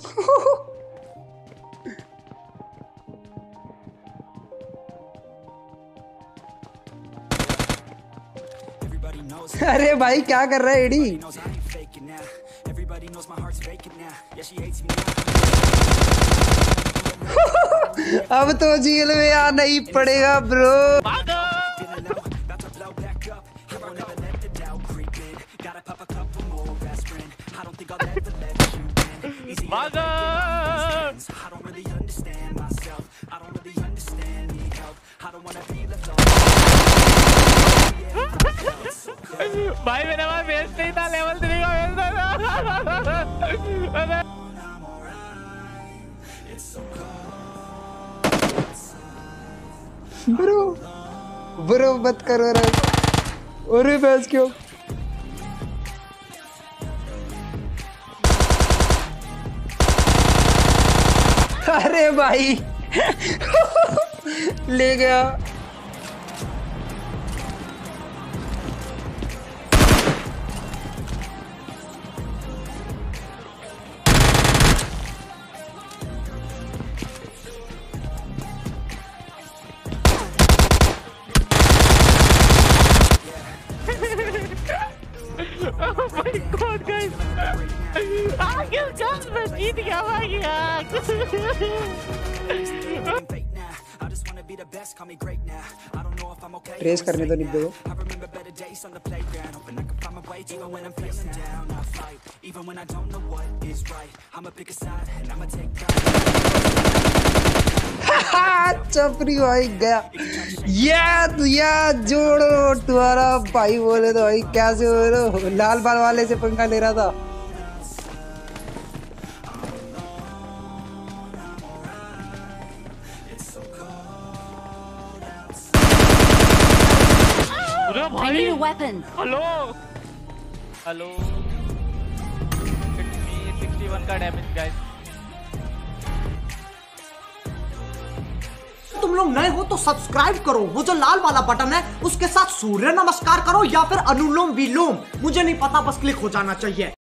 अरे भाई क्या कर रहा है एडी? अब तो जेल में आना ही पड़ेगा ब्रो। भाई मेरा भाई बेस्ट नहीं था, लेवल 3 का बेस्ट था। ब्रो मत करो रे। अरे भैंस क्यों? अरे भाई ले गया। Oh my God, guys! मैं जीत गया भाई यार। ट्रेस करने तो निब्बे को। चपरी भाई गया। या जोड़ो तुम्हारा भाई बोले तो भाई कैसे हो रहे हो? लाल बाल वाले से पंखा ले रहा था। हेलो हेलो 61 का डैमेज गाइस। तुम लोग नए हो तो सब्सक्राइब करो, वो जो लाल वाला बटन है उसके साथ सूर्य नमस्कार करो या फिर अनुलोम विलोम, मुझे नहीं पता, बस क्लिक हो जाना चाहिए।